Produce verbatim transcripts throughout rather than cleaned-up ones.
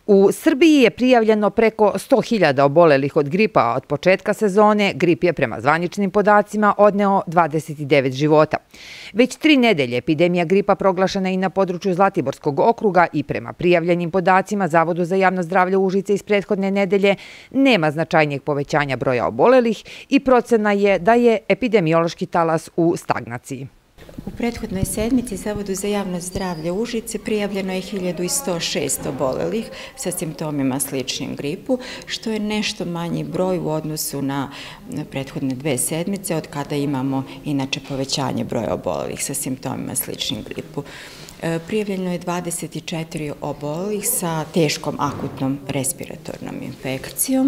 U Srbiji je prijavljeno preko sto hiljada obolelih od gripa, a od početka sezone grip je prema zvaničnim podacima odneo dvadeset devet života. Već tri nedelje epidemija gripa proglašena i na području Zlatiborskog okruga i prema prijavljenim podacima Zavodu za javno zdravlje Užice iz prethodne nedelje nema značajnijeg povećanja broja obolelih i procena je da je epidemiološki talas u stagnaciji. U prethodnoj sedmici Zavodu za javno zdravlje Užice prijavljeno je hiljadu sto šest obolelih sa simptomima sličnim gripu, što je nešto manji broj u odnosu na prethodne dve sedmice, od kada imamo inače povećanje broja obolelih sa simptomima sličnim gripu. Prijavljeno je dvadeset četiri obolelih sa teškom akutnom respiratornom infekcijom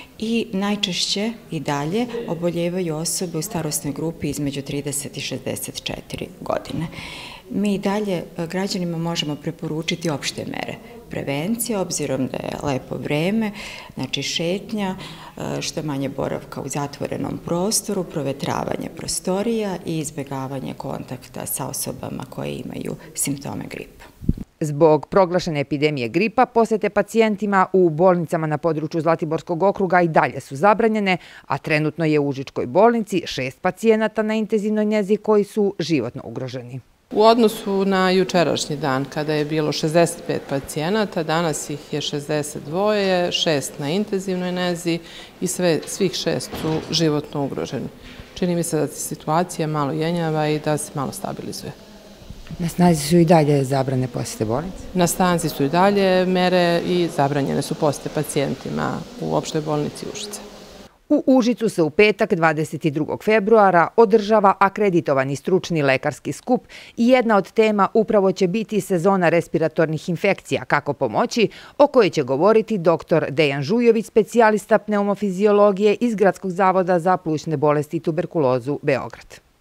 i najčešće i dalje oboljevaju osobe u starosnoj grupi između trideset i šezdeset četiri godine. Mi i dalje građanima možemo preporučiti opšte mere prevencije, obzirom da je lepo vreme, znači šetnja, što manje boravka u zatvorenom prostoru, provetravanje prostorija i izbjegavanje kontakta sa osobama koje imaju simptome gripa. Zbog proglašene epidemije gripa, posete pacijentima u bolnicama na području Zlatiborskog okruga i dalje su zabranjene, a trenutno je u Užičkoj bolnici šest pacijenata na intenzivnoj njezi koji su životno ugroženi. U odnosu na jučerašnji dan, kada je bilo šezdeset pet pacijenata, danas ih je šezdeset dva, šest na intenzivnoj njezi i svih šest su životno ugroženi. Čini mi se da se situacija malo jenjava i da se malo stabilizuje. Na snazi su i dalje zabrane posete bolnice? Na snazi su i dalje mere i zabranjene su posete pacijentima u opštoj bolnici Užice. U Užicu se u petak dvadeset drugog februara održava akreditovani stručni lekarski skup i jedna od tema upravo će biti sezona respiratornih infekcija, kako pomoći, o kojoj će govoriti doktor Dejan Žujović, specijalista pneumofiziologije iz Gradskog zavoda za plućne bolesti i tuberkulozu Beograd.